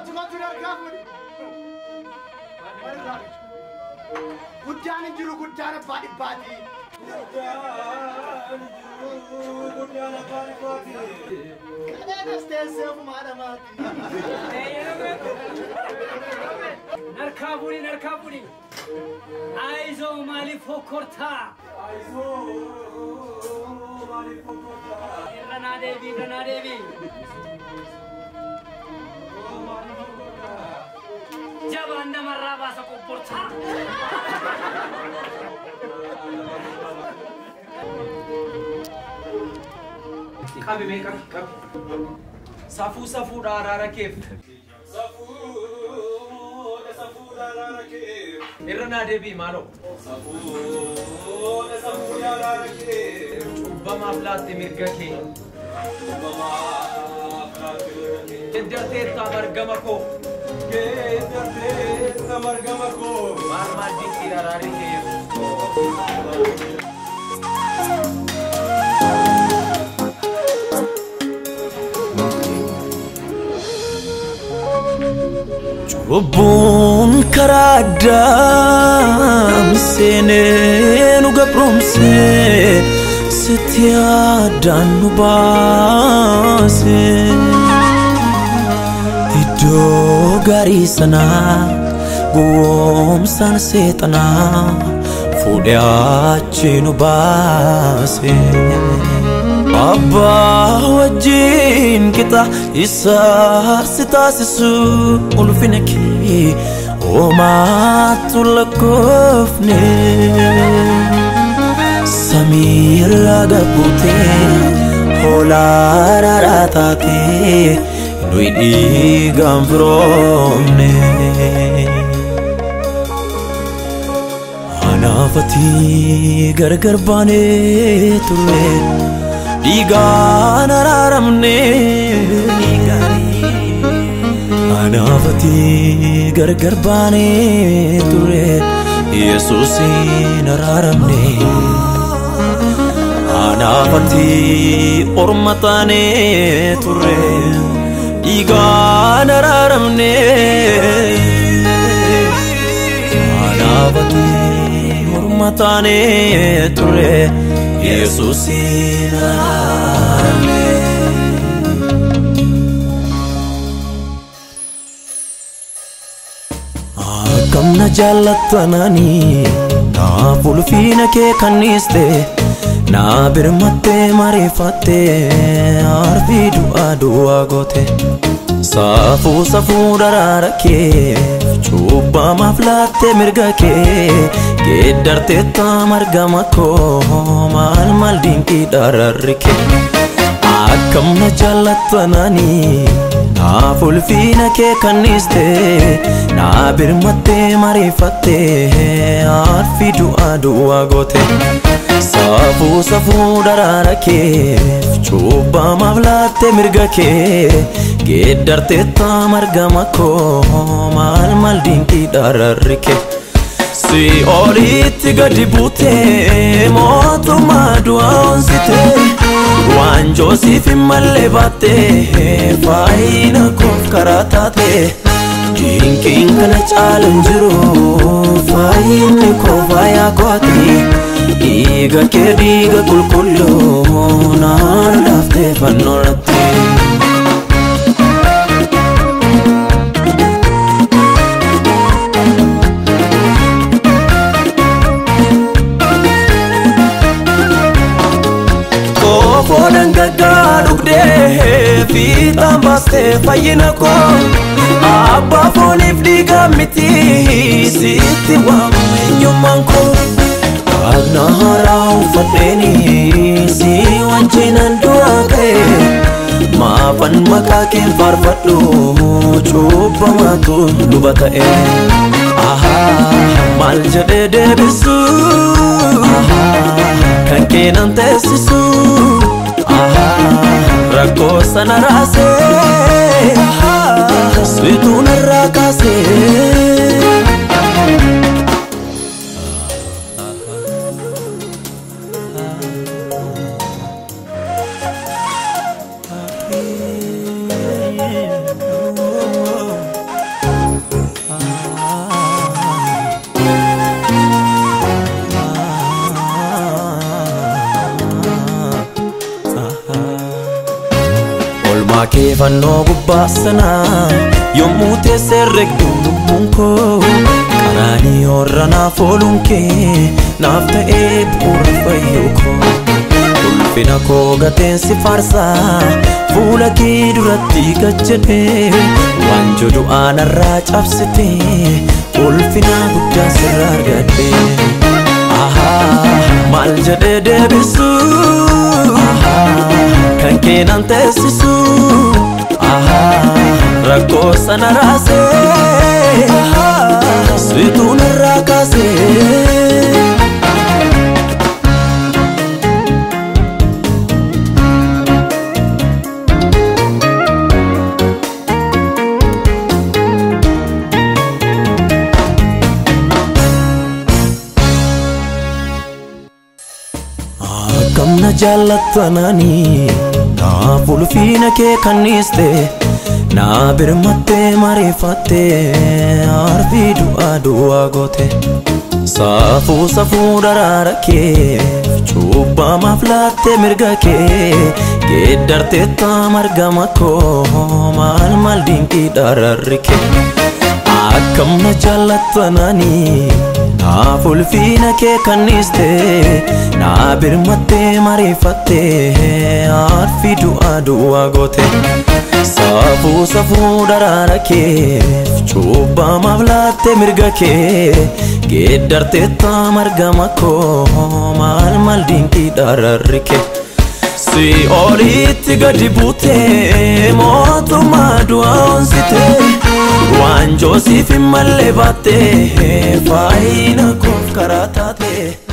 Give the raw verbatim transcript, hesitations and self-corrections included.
kootu dargaa fuudhi. Guddaan hin jiru guddaan abbaa dhibbaati. Guddaan jiru guddaan abbaa dhibbaati. Kanas teessee ofumaa dhamaati. Narkaa fuudhi narkaa fuudhi. Aizoo maaliif hokkortaa? Aizoo maaliif hokkortaa? Irra naa deebii irra naa deebii. Jabaan namarraa baasa qopportaa. Qabi meeqa qabi. Safuu safuudha araara keef. Safuudha safuudha araara keef. Irra naa deebii maaloo. Safuudha safuudha araara keef. Cubbamaaf laatte mirga kee. Cubbamaaf laatte mirga kee. Geddarteetta margama koo. Geddarteetta margama koo. Maal maal dinqii araarri keef. Cubbuun karaa addaa seenee nu gabromsee sitti addaan nu baase iddoo gaarii sanaa gowwoomsaan seexanaa fuudhee achi nu baase. Abbaa wajjin kita isaarsi taasisu ulfina kee homaatu lakkoofne samiirraa gabbuutee hoolaa raaraa taatee nuyi dhiigaan firoomne anaafati gargar baanee turre Digaan araaramne anaafati gargar baanee turre Yesuusin araaramne anaafati orma taanee turre digaan araaramne anaafati orma taanee turre Yesuusin araaramne. Akkam na jaallatanani naaf ulfina kee kanniste naa birmattee mareeffattee arfii du'aa du'aa goote saafuu safuu daraara kee cubbamaaf laatte mirga kee geddarteetta margama koo maal maal dinqii daraarri kee akkam na jaallatanani naaf ulfina kee kanniste naa birmattee mareeffattee arfii du'aa du'aa goote saafuu safuu daraara kee cubbamaaf laatte mirga kee geddarteetta margama koo maal maal dinqii daraarri kee si olitti gadi buutee mootummaa du'aa onsitee waanjoo siif hin malle baattee faayina koof karaa taatee dinqiin kana caalu hin jiru faayinni koo faayaa kooti dhiiga kee dhiiga qulqulluu naan laaftee fannoo irratti. Kofoodhaan gaggaa dhugdee fiixaan baastee fayyina koo abbaa fooniif dhiigaa miti sitti waamu eenyummaan koo dhagna haaraa uffadheeni si wajjinan du'aa ka'e maafan maqaa keen faarfadhu cubbamaatu luba ta'e maal jedhee deebisu kan keenan teessisu rakkoo sana raasee sweetuu narraa kaasee. Olmaa kee fannoo gubbaasana yommuu teessee regdu lubbuun koo qaraanii horra naaf ooluun kee naaf ta'ee bu'uura fayyuu koo ulfina koo gateensi faarsaa fuula kee duratti gad jedhee waan jodu'aa narraa cabsitee ulfina guddaa sirraa argadhee maal jedhee deebisu kan keenan teessisu rakkoo sana raasee situu narraa kaasee Kamna jaalatanani na fulfina ke kaniste na birmatte marifatte arfi du'a du'a gote safu safu darara ke chuba maflatte mirga ke geddarte tamarga mako mal mal dinki dararke akamna jaalatanani na fulfina ke kaniste na birmatte marifatte arfi du'a du'a gote safu safu darara ke chuba maflatte mirga ke geddarte tamarga mako mal mal dinki dararke si olitti gadi bute motuma du'a onsite waan Joosif malle batte faayina koof karatate